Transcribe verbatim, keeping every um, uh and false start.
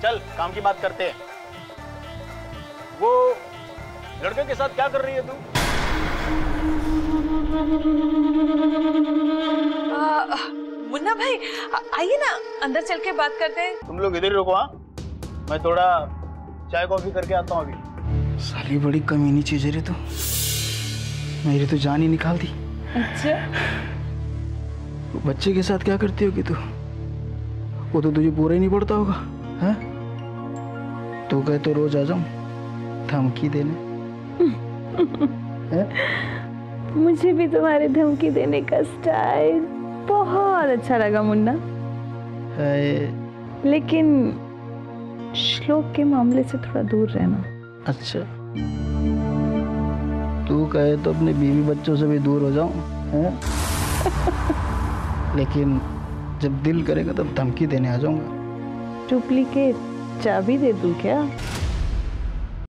चल काम की बात करते हैं। वो लड़के के साथ क्या कर रही है तू? मुन्ना भाई आइए ना, अंदर चल के बात करते हैं। तुम लोग इधर ही रुको। हाँ, मैं थोड़ा चाय कॉफी करके आता हूँ अभी। साली बड़ी कमीनी चीज है रे तू, मेरी तो जान ही निकाल दी। अच्छा, बच्चे के साथ क्या करती होगी तू? वो तो तुझे पूरा ही नहीं पड़ता होगा। हैं? तू कहे तो रोज आ जाऊं धमकी देने। मुझे भी तुम्हारे धमकी देने का स्टाइल बहुत अच्छा लगा मुन्ना, है। लेकिन श्लोक के मामले से थोड़ा दूर रहना। अच्छा, तू कहे तो अपने बीवी बच्चों से भी दूर हो जाऊं, हैं? लेकिन जब दिल करेगा तब धमकी देने आ जाऊंगा। डुप्लीकेट चाबी दे दूं क्या?